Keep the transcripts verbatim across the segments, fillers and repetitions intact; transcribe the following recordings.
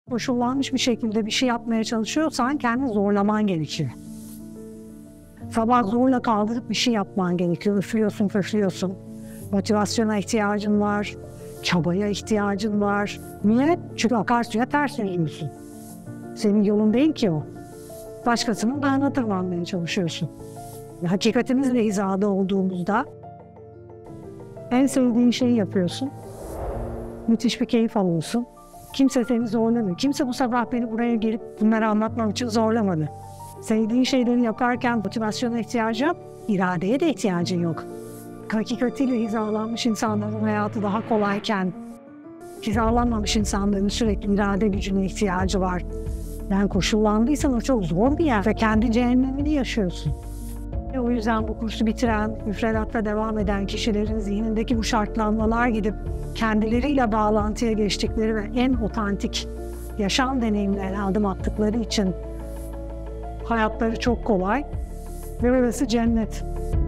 koşullanmış bir şekilde bir şey yapmaya çalışıyorsan kendini zorlaman gerekiyor. Sabah zorla kaldırıp bir şey yapman gerekiyor. Üflüyorsun, püflüyorsun. Motivasyona ihtiyacın var. Çabaya ihtiyacın var. Niye? Çünkü akarsuya ters yüzüyorsun. Senin yolun değil ki o. Başkasının dağına tırmanmaya çalışıyorsun. Hakikatimizle hizada olduğumuzda en sevdiğin şeyi yapıyorsun. Müthiş bir keyif alıyorsun. Kimse seni zorlamıyor. Kimse bu sabah beni buraya gelip bunları anlatmam için zorlamadı. Sevdiğin şeyleri yaparken motivasyona ihtiyacın yok, iradeye de ihtiyacın yok. Hakikatiyle hizalanmış insanların hayatı daha kolayken, hizalanmamış insanların sürekli irade gücüne ihtiyacı var. Yani koşullandıysan o çok zor bir yer ve kendi cehennemini yaşıyorsun. Ve o yüzden bu kursu bitiren, müfredatta devam eden kişilerin zihnindeki bu şartlanmalar gidip kendileriyle bağlantıya geçtikleri ve en otantik yaşam deneyimlerine adım attıkları için hayatları çok kolay ve orası cennet.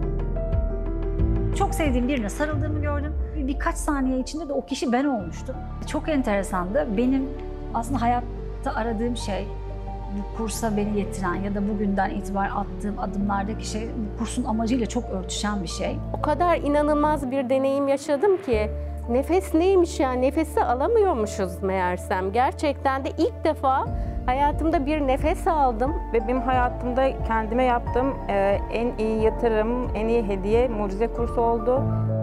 Çok sevdiğim birine sarıldığımı gördüm. Birkaç saniye içinde de o kişi ben olmuştum. Çok enteresandı. Benim aslında hayatta aradığım şey, bu kursa beni getiren ya da bugünden itibaren attığım adımlardaki şey, bu kursun amacıyla çok örtüşen bir şey. O kadar inanılmaz bir deneyim yaşadım ki, nefes neymiş ya, nefesi alamıyormuşuz meğersem. Gerçekten de ilk defa hayatımda bir nefes aldım. Ve benim hayatımda kendime yaptığım en iyi yatırım, en iyi hediye mucize kursu oldu.